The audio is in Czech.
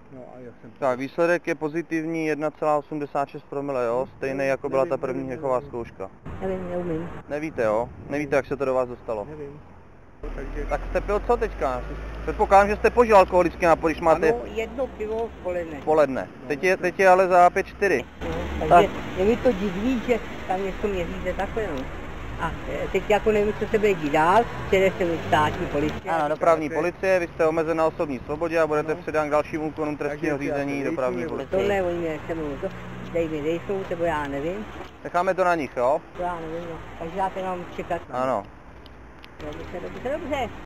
No a já jsem... Tak, výsledek je pozitivní 1,86 promile, jo? Stejný jako byla ta první dechová zkouška. Nevím, neumím. Nevíte, jo? Nevíte, jak se to do vás dostalo? Nevím. Takže... Tak jste pil co teďka? Předpokládám, že jste požil alkoholický nápoj, když máte... Ano, jedno pivo v poledne. Poledne. Teď je ale za 5,4. No, takže je mi to divný, že tam něco měříte takhle, no. A teď jako nevím, co se bude dít dál, přijede se mi státní policie. Ano, dopravní policie, vy jste omezen na osobní svobodě a budete předán k dalším úkonům trestního řízení dopravní policie. Tohle oni mě se mnou to, dej mi dejsou, nebo já nevím. Necháme to na nich, jo? Já nevím, no. Takže já teď mám čekat. Ano. Dobře.